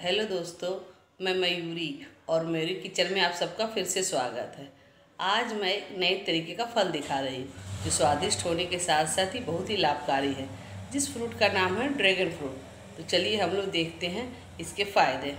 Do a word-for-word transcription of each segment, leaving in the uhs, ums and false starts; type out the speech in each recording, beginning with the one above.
Hello दोस्तों, मैं मयूरी और मयूरी किचन में आप सबका फिर से स्वागत है। आज मैं एक नए तरीके का फल दिखा रही हूँ जो स्वादिष्ट होने के साथ साथ ही बहुत ही लाभकारी है, जिस फ्रूट का नाम है ड्रैगन फ्रूट। तो चलिए हम लोग देखते हैं इसके फ़ायदे।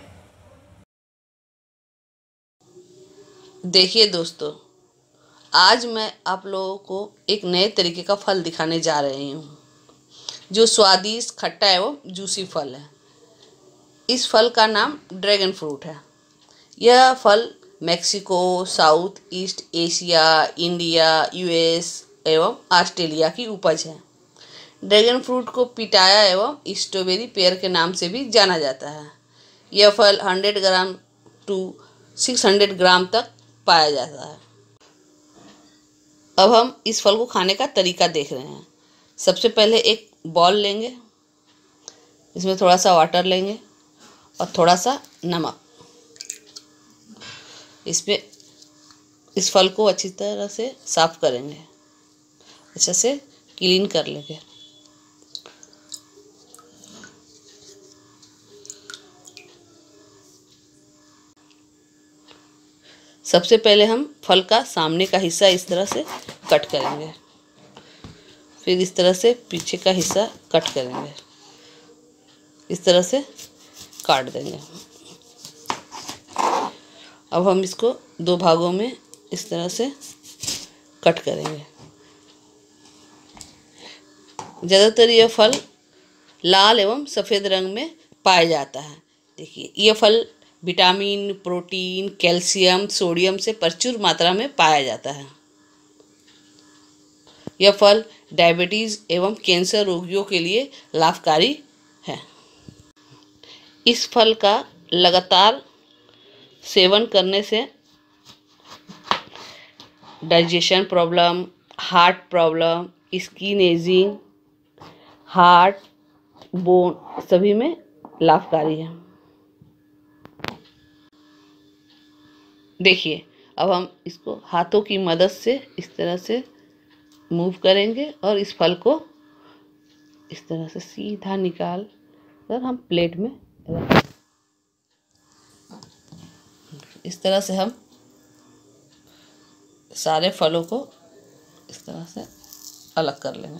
देखिए दोस्तों, आज मैं आप लोगों को एक नए तरीके का फल दिखाने जा रही हूँ जो स्वादिष्ट, खट्टा एवं जूसी फल है। इस फल का नाम ड्रैगन फ्रूट है। यह फल Mexico, South East Asia, India, US एवं ऑस्ट्रेलिया की उपज है। ड्रैगन फ्रूट को पिटाया एवं स्ट्रॉबेरी पेयर के नाम से भी जाना जाता है। यह फल सौ ग्राम टू छह सौ ग्राम तक पाया जाता है। अब हम इस फल को खाने का तरीका देख रहे हैं। सबसे पहले एक बॉल लेंगे, इसमें थोड़ा सा वाटर लेंगे और थोड़ा सा नमक। इसमें इस फल को अच्छी तरह से साफ करेंगे, अच्छे से क्लीन कर लेंगे। सबसे पहले हम फल का सामने का हिस्सा इस तरह से कट करेंगे, फिर इस तरह से पीछे का हिस्सा कट करेंगे, इस तरह से काट देंगे। अब हम इसको दो भागों में इस तरह से कट करेंगे। ज़्यादातर यह फल लाल एवं सफ़ेद रंग में पाया जाता है। देखिए, यह फल विटामिन, प्रोटीन, कैल्शियम, सोडियम से प्रचुर मात्रा में पाया जाता है। यह फल डायबिटीज़ एवं कैंसर रोगियों के लिए लाभकारी है। इस फल का लगातार सेवन करने से digestion problem, heart problem, skin ageing, heart, bone सभी में लाभकारी है। देखिए, अब हम इसको हाथों की मदद से इस तरह से मूव करेंगे और इस फल को इस तरह से सीधा निकाल कर हम प्लेट में रखेंगे। इस तरह से हम सारे फलों को इस तरह से अलग कर लेंगे।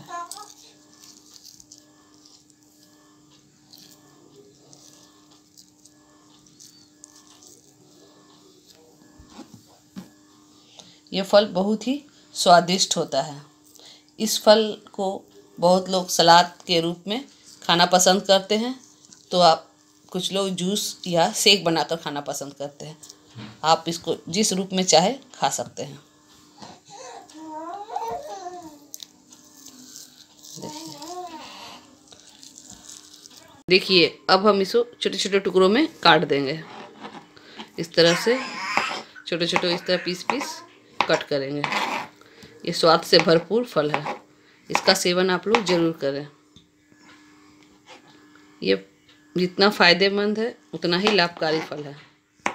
यह फल बहुत ही स्वादिष्ट होता है। इस फल को बहुत लोग सलाद के रूप में खाना पसंद करते हैं, तो आप कुछ लोग जूस या शेक बनाकर खाना पसंद करते हैं। आप इसको जिस रूप में चाहे खा सकते हैं। देखिए, अब हम इसको छोटे छोटे टुकड़ों में काट देंगे। इस तरह से छोटे छोटे इस तरह पीस पीस कट करेंगे। ये स्वाद से भरपूर फल है, इसका सेवन आप लोग जरूर करें। ये जितना फायदेमंद है उतना ही लाभकारी फल है।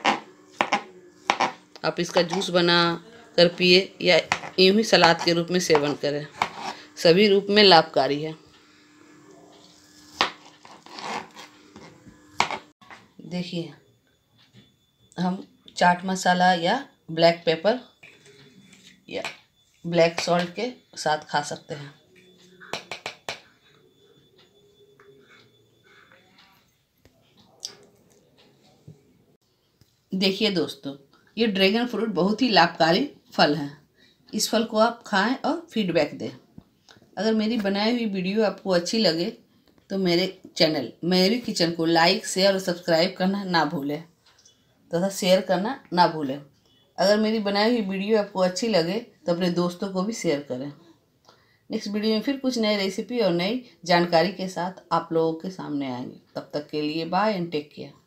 आप इसका जूस बना कर पिए या यूं ही सलाद के रूप में सेवन करें, सभी रूप में लाभकारी है। देखिए, हम चाट मसाला या ब्लैक पेपर या ब्लैक सॉल्ट के साथ खा सकते हैं। देखिए दोस्तों, ये ड्रैगन फ्रूट बहुत ही लाभकारी फल है। इस फल को आप खाएं और फीडबैक दें। अगर मेरी बनाई हुई वीडियो आपको अच्छी लगे तो मेरे चैनल मयूरी किचन को लाइक, शेयर और सब्सक्राइब करना ना भूलें तथा शेयर करना ना भूलें। अगर मेरी बनाई हुई वीडियो आपको अच्छी लगे तो अपने दोस्तों को भी शेयर करें। नेक्स्ट वीडियो में फिर कुछ नई रेसिपी और नई जानकारी के साथ आप लोगों के सामने आएंगे। तब तक के लिए बाय एंड टेक केयर।